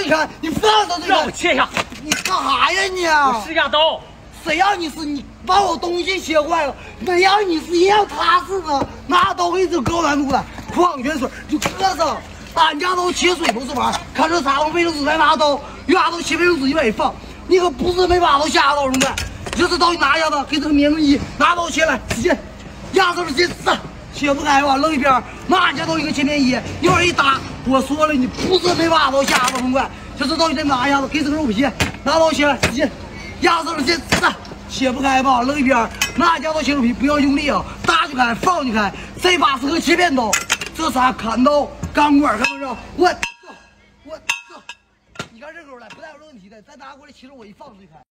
你看，你放到这个， 让我切下。 你干啥呀你啊？ 我试下刀。 谁让你是你把我东西切坏了？没让你是也让他是呢？拿刀给你这高难度的矿泉水就搁上，俺家都切水都是玩，看这啥东卫生纸再拿刀，丫头切卫生纸一边放，你可不是没把刀下刀兄弟，你这刀你拿一下子，给这个棉衣拿刀切来，直接压上去上。切不开吧，扔一边。那俺家都一个切面衣，一会儿一打，我说了，你不是没把刀下子，兄弟，就这刀你得拿一下子，给这个肉皮，拿刀切来，直接压上去上，切不开吧，扔一边。那俺家都切肉皮，不要用力啊，打就开，放就开。这把是个切片刀，这啥砍刀、钢管，看没着？我操！你看这口来，不带有问题的，再拿过来，其实我一放就开。